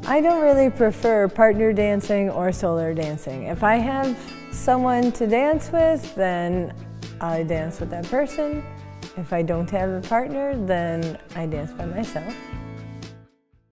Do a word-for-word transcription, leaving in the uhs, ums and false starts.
I don't really prefer partner dancing or solo dancing. If I have someone to dance with, then I dance with that person. If I don't have a partner, then I dance by myself.